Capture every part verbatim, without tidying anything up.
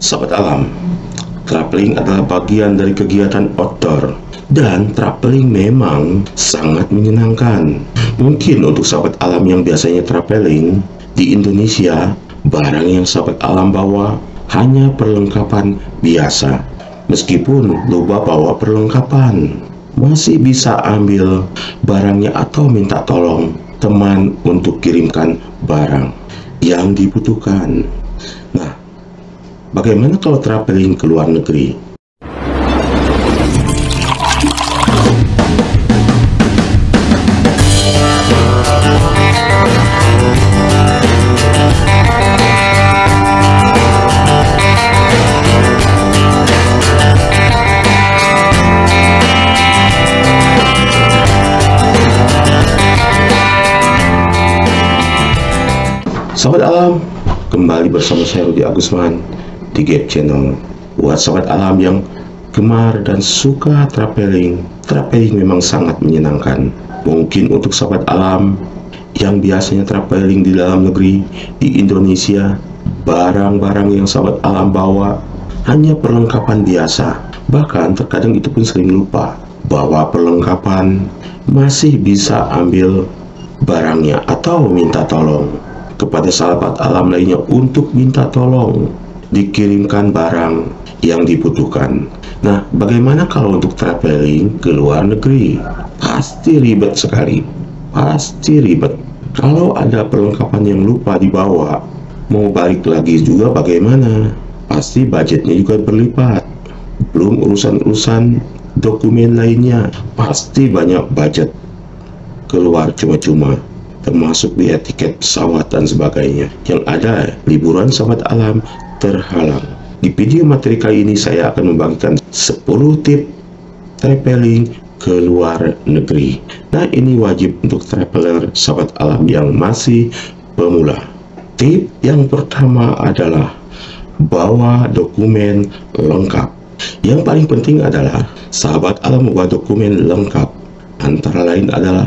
Sahabat alam, traveling adalah bagian dari kegiatan outdoor dan traveling memang sangat menyenangkan. Mungkin untuk sahabat alam yang biasanya traveling di Indonesia, barang yang sahabat alam bawa hanya perlengkapan biasa. Meskipun lupa bawa perlengkapan, masih bisa ambil barangnya atau minta tolong teman untuk kirimkan barang yang dibutuhkan. Nah, bagaimana kalau traveling ke luar negeri? Sahabat alam, kembali bersama saya Rudi Agusman di Gap Channel. Buat sahabat alam yang gemar dan suka traveling, traveling memang sangat menyenangkan. Mungkin untuk sahabat alam yang biasanya traveling di dalam negeri, di Indonesia, barang-barang yang sahabat alam bawa hanya perlengkapan biasa. Bahkan terkadang itu pun sering lupa bawa perlengkapan, masih bisa ambil barangnya atau minta tolong kepada sahabat alam lainnya untuk minta tolong dikirimkan barang yang dibutuhkan. Nah, bagaimana kalau untuk traveling ke luar negeri? Pasti ribet sekali, pasti ribet. Kalau ada perlengkapan yang lupa dibawa, mau balik lagi juga bagaimana? Pasti budgetnya juga berlipat. Belum urusan-urusan dokumen lainnya, pasti banyak budget keluar cuma-cuma, termasuk biaya tiket pesawat dan sebagainya. Yang ada, liburan sahabat alam terhalang. Di video materi kali ini saya akan membagikan sepuluh tip traveling ke luar negeri. Nah, ini wajib untuk traveler sahabat alam yang masih pemula. Tip yang pertama adalah bawa dokumen lengkap. Yang paling penting adalah sahabat alam membawa dokumen lengkap. Antara lain adalah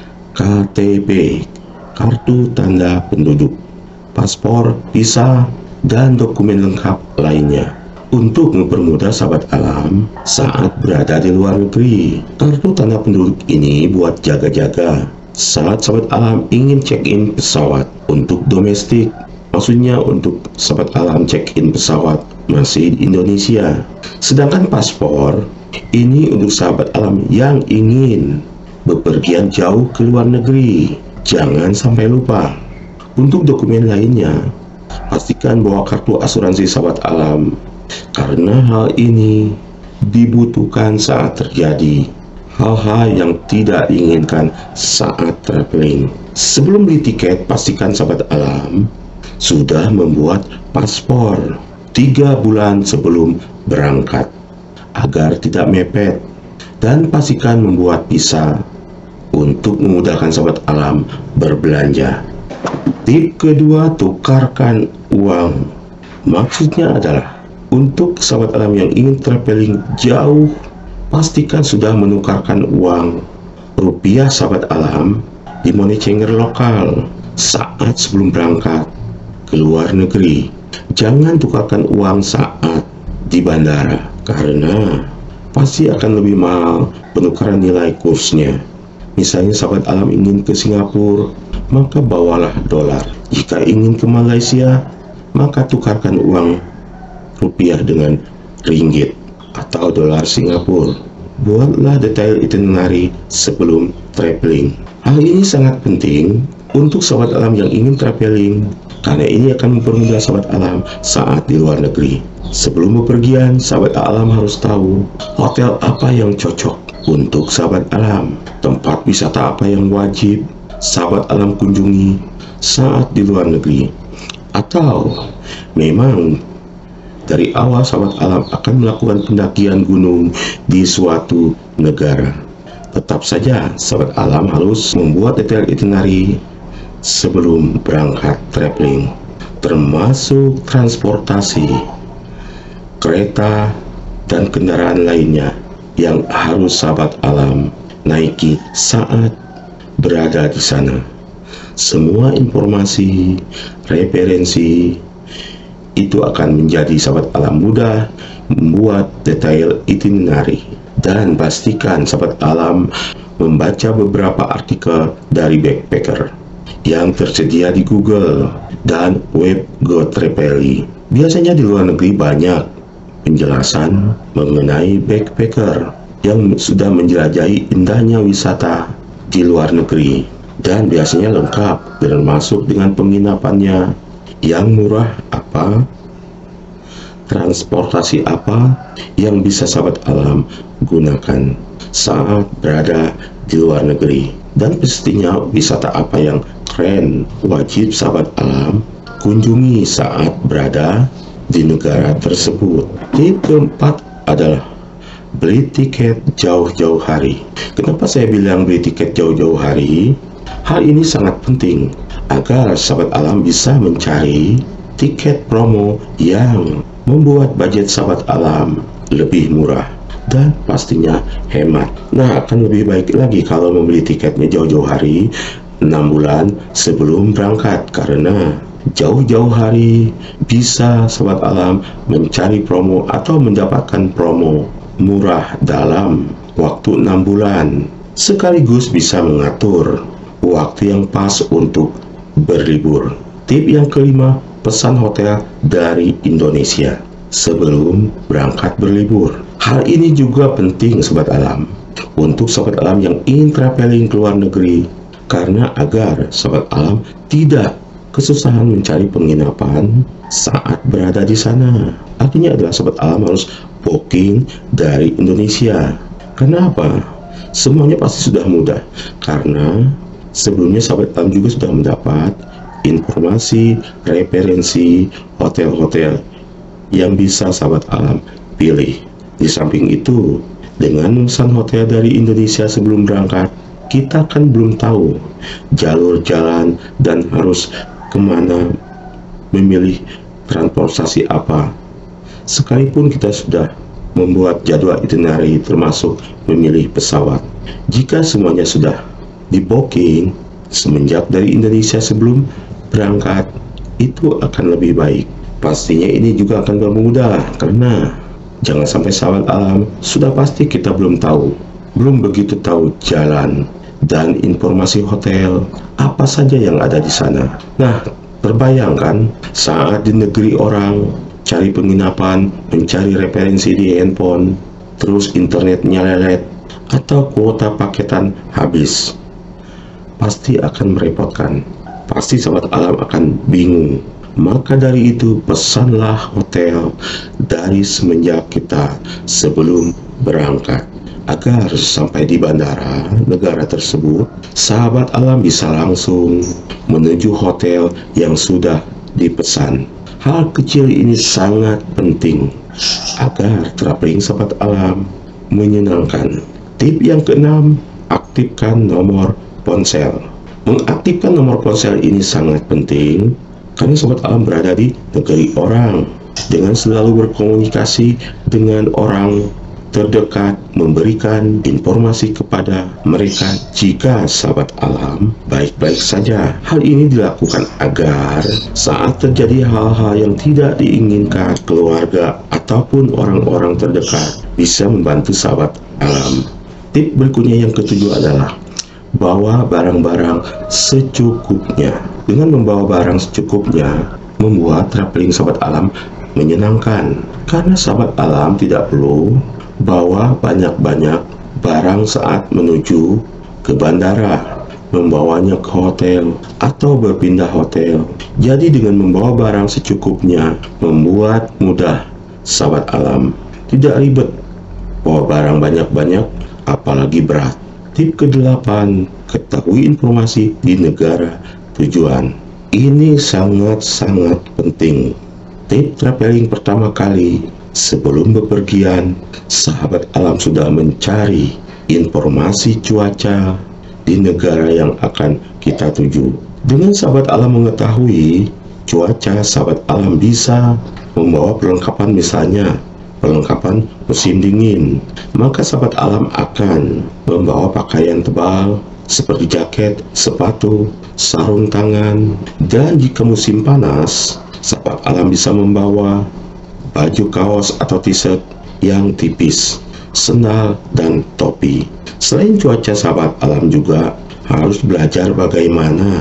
K T P, kartu tanda penduduk, paspor, visa, dan dokumen lengkap lainnya. Untuk mempermudah sahabat alam saat berada di luar negeri, kartu tanda penduduk ini buat jaga-jaga saat sahabat alam ingin check-in pesawat untuk domestik. Maksudnya untuk sahabat alam check-in pesawat masih di Indonesia. Sedangkan paspor ini untuk sahabat alam yang ingin bepergian jauh ke luar negeri. Jangan sampai lupa. Untuk dokumen lainnya, pastikan bawa kartu asuransi sahabat alam, karena hal ini dibutuhkan saat terjadi hal-hal yang tidak diinginkan saat traveling. Sebelum beli tiket, pastikan sahabat alam sudah membuat paspor tiga bulan sebelum berangkat agar tidak mepet, dan pastikan membuat visa untuk memudahkan sahabat alam berbelanja. Tip kedua, tukarkan uang. Maksudnya adalah untuk sahabat alam yang ingin traveling jauh, pastikan sudah menukarkan uang rupiah sahabat alam di money changer lokal saat sebelum berangkat ke luar negeri. Jangan tukarkan uang saat di bandara, karena pasti akan lebih mahal penukaran nilai kursnya. Misalnya sahabat alam ingin ke Singapura, maka bawalah dolar. Jika ingin ke Malaysia, maka tukarkan uang rupiah dengan ringgit atau dolar Singapura. Buatlah detail itinerary sebelum traveling. Hal ini sangat penting untuk sahabat alam yang ingin traveling, karena ini akan mempermudah sahabat alam saat di luar negeri. Sebelum bepergian, sahabat alam harus tahu hotel apa yang cocok untuk sahabat alam, tempat wisata apa yang wajib sahabat alam kunjungi saat di luar negeri. Atau memang dari awal sahabat alam akan melakukan pendakian gunung di suatu negara, tetap saja sahabat alam harus membuat detail itinerary sebelum berangkat traveling, termasuk transportasi, kereta, dan kendaraan lainnya yang harus sahabat alam naiki saat berada di sana. Semua informasi, referensi itu akan menjadi sahabat alam mudah membuat detail itinerary. Dan pastikan sahabat alam membaca beberapa artikel dari backpacker yang tersedia di Google dan web GoTravelly. Biasanya di luar negeri banyak penjelasan mengenai backpacker yang sudah menjelajahi indahnya wisata di luar negeri, dan biasanya lengkap termasuk dengan penginapannya yang murah apa, transportasi apa yang bisa sahabat alam gunakan saat berada di luar negeri, dan pastinya wisata apa yang keren wajib sahabat alam kunjungi saat berada di negara tersebut. Tip keempat adalah beli tiket jauh-jauh hari. Kenapa saya bilang beli tiket jauh-jauh hari? Hal ini sangat penting agar sahabat alam bisa mencari tiket promo yang membuat budget sahabat alam lebih murah dan pastinya hemat. Nah, akan lebih baik lagi kalau membeli tiketnya jauh-jauh hari, enam bulan sebelum berangkat, karena jauh-jauh hari bisa sahabat alam mencari promo atau mendapatkan promo murah dalam waktu enam bulan, sekaligus bisa mengatur waktu yang pas untuk berlibur. Tip yang kelima, pesan hotel dari Indonesia sebelum berangkat berlibur. Hal ini juga penting sahabat alam untuk sahabat alam yang ingin traveling ke luar negeri, karena agar sahabat alam tidak kesusahan mencari penginapan saat berada di sana. Artinya adalah sahabat alam harus booking dari Indonesia. Kenapa? Semuanya pasti sudah mudah, karena sebelumnya sahabat alam juga sudah mendapat informasi referensi hotel-hotel yang bisa sahabat alam pilih. Di samping itu, dengan memesan hotel dari Indonesia sebelum berangkat, kita kan belum tahu jalur jalan dan harus kemana, memilih transportasi apa. Sekalipun kita sudah membuat jadwal itinerary termasuk memilih pesawat, jika semuanya sudah di booking semenjak dari Indonesia sebelum berangkat, itu akan lebih baik. Pastinya ini juga akan bermudah, karena jangan sampai sahabat alam sudah pasti kita belum tahu, belum begitu tahu jalan dan informasi hotel apa saja yang ada di sana. Nah, terbayangkan saat di negeri orang cari penginapan, mencari referensi di handphone, terus internetnya lelet atau kuota paketan habis, pasti akan merepotkan. Pasti sahabat alam akan bingung. Maka dari itu, pesanlah hotel dari semenjak kita sebelum berangkat, agar sampai di bandara negara tersebut, sahabat alam bisa langsung menuju hotel yang sudah dipesan. Hal kecil ini sangat penting agar traveling sahabat alam menyenangkan. Tip yang keenam, aktifkan nomor ponsel. Mengaktifkan nomor ponsel ini sangat penting, karena sahabat alam berada di negeri orang, dengan selalu berkomunikasi dengan orang terdekat, memberikan informasi kepada mereka jika sahabat alam baik-baik saja. Hal ini dilakukan agar saat terjadi hal-hal yang tidak diinginkan, keluarga ataupun orang-orang terdekat bisa membantu sahabat alam. Tip berikutnya yang ketujuh adalah bawa barang-barang secukupnya. Dengan membawa barang secukupnya membuat traveling sahabat alam menyenangkan, karena sahabat alam tidak perlu bawa banyak-banyak barang saat menuju ke bandara, membawanya ke hotel atau berpindah hotel. Jadi dengan membawa barang secukupnya membuat mudah sahabat alam, tidak ribet bawa barang banyak-banyak apalagi berat. Tip kedelapan, ketahui informasi di negara tujuan. Ini sangat-sangat penting. Tip traveling pertama kali, sebelum bepergian, sahabat alam sudah mencari informasi cuaca di negara yang akan kita tuju. Dengan sahabat alam mengetahui cuaca, sahabat alam bisa membawa perlengkapan, misalnya perlengkapan musim dingin. Maka sahabat alam akan membawa pakaian tebal seperti jaket, sepatu, sarung tangan. Dan jika musim panas, Sahabat alam bisa membawa baju kaos atau t-shirt yang tipis, sendal, dan topi. Selain cuaca, sahabat alam juga harus belajar bagaimana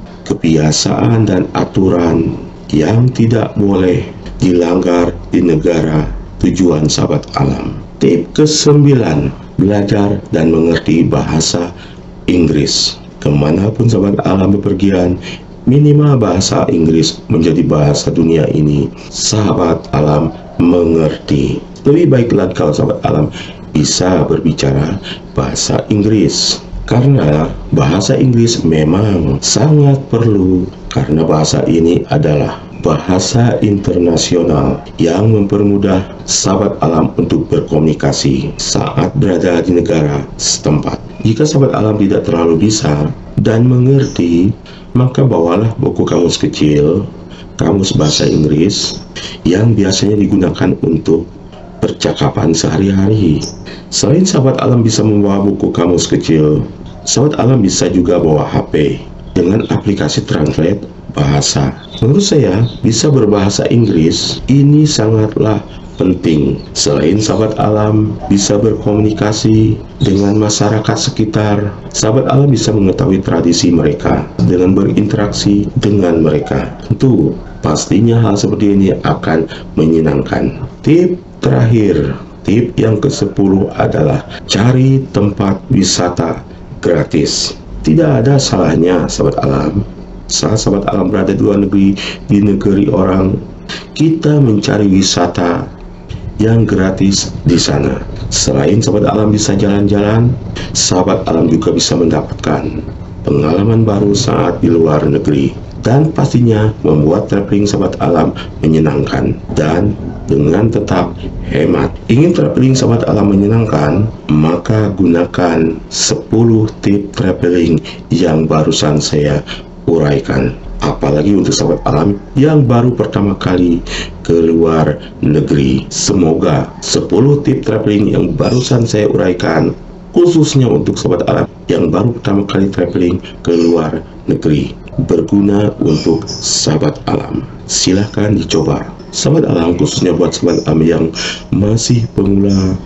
kebiasaan dan aturan yang tidak boleh dilanggar di negara tujuan sahabat alam. Tip kesembilan, belajar dan mengerti bahasa Inggris. Kemanapun sahabat alam bepergian, minimal bahasa Inggris menjadi bahasa dunia ini sahabat alam mengerti. Lebih baik lagi kalau sahabat alam bisa berbicara bahasa Inggris, karena bahasa Inggris memang sangat perlu, karena bahasa ini adalah bahasa internasional yang mempermudah sahabat alam untuk berkomunikasi saat berada di negara setempat. Jika sahabat alam tidak terlalu bisa dan mengerti, maka bawalah buku kamus kecil, kamus bahasa Inggris yang biasanya digunakan untuk percakapan sehari-hari. Selain sahabat alam bisa membawa buku kamus kecil, sahabat alam bisa juga bawa H P dengan aplikasi translate bahasa. Menurut saya, bisa berbahasa Inggris ini sangatlah penting. Selain sahabat alam bisa berkomunikasi dengan masyarakat sekitar, sahabat alam bisa mengetahui tradisi mereka dengan berinteraksi dengan mereka. Tentu, pastinya hal seperti ini akan menyenangkan. Tip terakhir, tip yang kesepuluh adalah cari tempat wisata gratis. Tidak ada salahnya sahabat alam, saat sahabat alam berada di luar negeri, di negeri orang, kita mencari wisata yang gratis di sana. Selain sahabat alam bisa jalan-jalan, sahabat alam juga bisa mendapatkan pengalaman baru saat di luar negeri, dan pastinya membuat traveling sahabat alam menyenangkan dan dengan tetap hemat. Ingin traveling sahabat alam menyenangkan, maka gunakan sepuluh tip traveling yang barusan saya uraikan. Apalagi untuk sahabat alam yang baru pertama kali ke luar negeri. Semoga sepuluh tip traveling yang barusan saya uraikan, khususnya untuk sahabat alam yang baru pertama kali traveling ke luar negeri, berguna untuk sahabat alam. Silahkan dicoba sahabat alam, khususnya buat sahabat alam yang masih pemula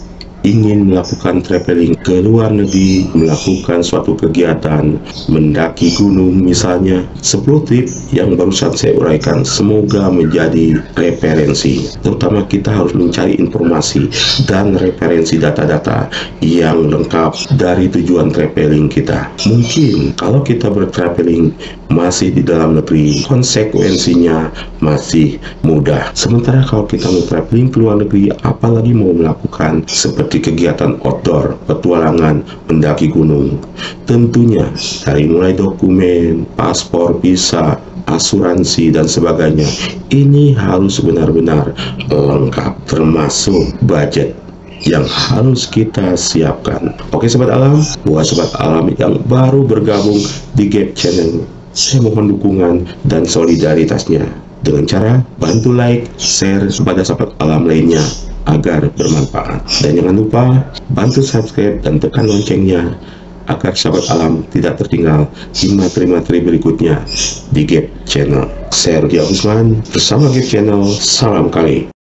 ingin melakukan traveling ke luar negeri, melakukan suatu kegiatan mendaki gunung misalnya. Sepuluh tip yang barusan saya uraikan semoga menjadi referensi, terutama kita harus mencari informasi dan referensi data-data yang lengkap dari tujuan traveling kita. Mungkin kalau kita bertraveling masih di dalam negeri, konsekuensinya masih mudah. Sementara kalau kita mau traveling ke luar negeri, apalagi mau melakukan seperti kegiatan outdoor, petualangan, mendaki gunung, tentunya dari mulai dokumen, paspor, visa, asuransi, dan sebagainya, ini harus benar-benar lengkap, termasuk budget yang harus kita siapkan. Oke sobat alam, buat sobat alam yang baru bergabung di Gap Channel, saya mohon dukungan dan solidaritasnya dengan cara bantu like, share kepada sahabat alam lainnya agar bermanfaat. Dan jangan lupa bantu subscribe dan tekan loncengnya agar sahabat alam tidak tertinggal di materi-materi berikutnya di Gap Channel. Saya Rudi Agusman bersama Gap Channel. Salam kali.